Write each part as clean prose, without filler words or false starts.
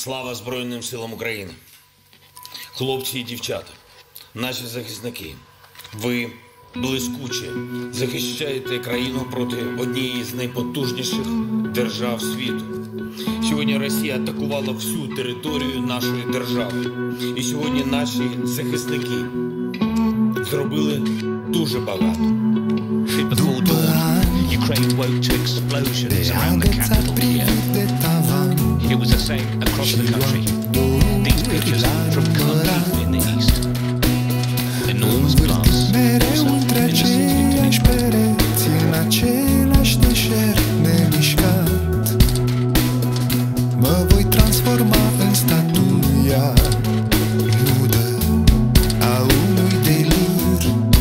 Слава Збройним силам України! Хлопці і дівчата, наші захисники, ви блискуче захищаєте країну проти однієї з найпотужніших держав світу. Сьогодні Росія атакувала всю територію нашої держави. І сьогодні наші захисники зробили дуже багато. Before dawn, Ukraine woke to explosions around the capital Kiev. It was the same across the country. These pictures from Kharkiv in the east. Enormous blasts, also innocent Mă voi transforma în statuia nudă a unui delir.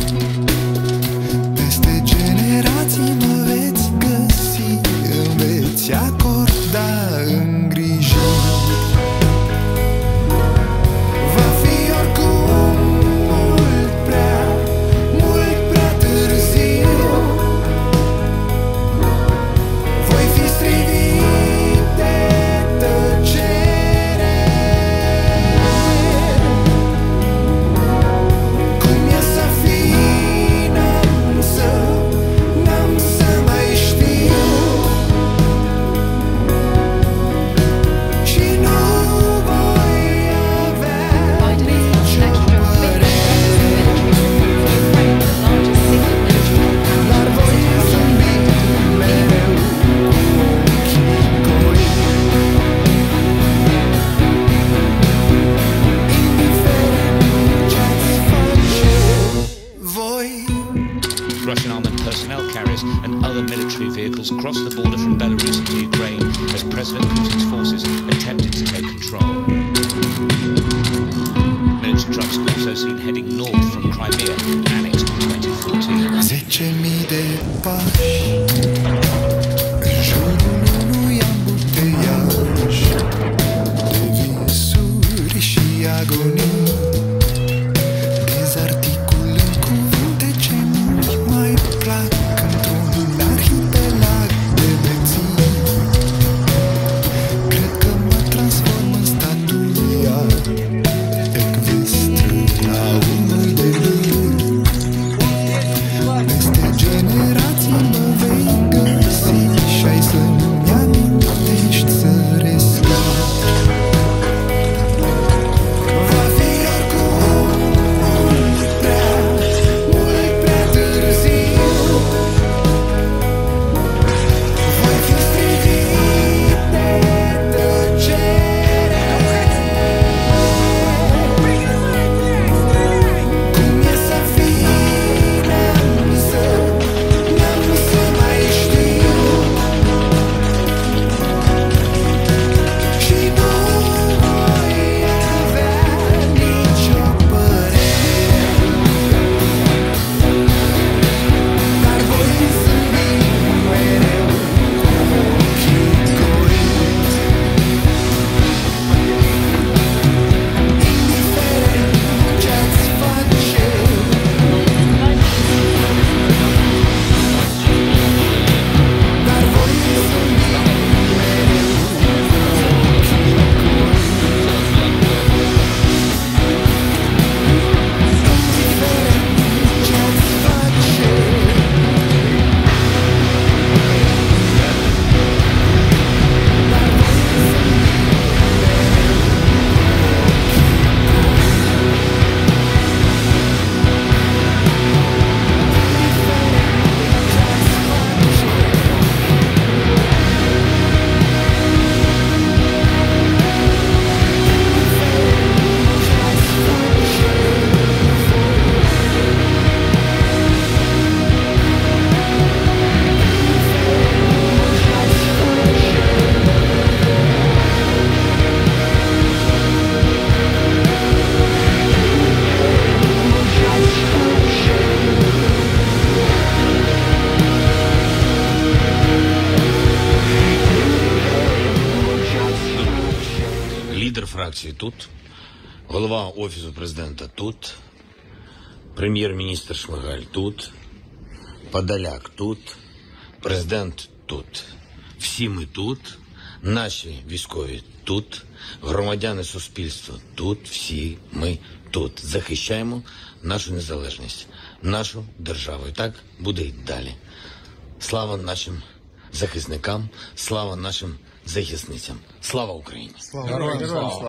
Peste generații mă veți găsi, îmi veți acorda îngrijiri. Va fi oricum mult prea târziu. Voi fi strivit de tăcere. Cum e să fii, n-am să mai știu. Și nu voi avea nicio părere. Dar voi zâmbi mereu cu ochii goi. Indiferent ce-ați face voi. Russian armored personnel carriers and other military vehicles crossed the border from Belarus into Ukraine as President Putin's forces attempted to take control. Military trucks also seen heading north from Crimea, annexed in 2014. 10.000 de pași în jurul unui ambuteiaj de visuri și agonii. Dezarticulând cuvinte ce nu-mi mai plac într-un arhipelag de beții. Cred că mă transform în statuia ecvestră a unui delir. Peste generații mă vei găsi și ai să-mi amintești să rescap. Va fi oricum mult prea târziu. Voi fi strivit de tăcere. Cum e să fii, n-am să mai știu. Și nu voi avea nicio părere. Dar voi zâmbi mereu cu ochii goi. Indiferent ce-ați face, dar voi zâmbi mereu cu ochii goi. Indiferent ce-ați face, dar voi zâmbi Лідер фракції тут, голова Офісу президента тут, прем'єр-міністр Шмигаль тут, Подоляк тут, президент тут. Всі ми тут, наші військові тут, громадяни суспільства тут, всі ми тут. Захищаємо нашу незалежність, нашу державу. І так буде й далі. Слава нашим захисникам, слава нашим захисницям. Слава Україні! Героям слава!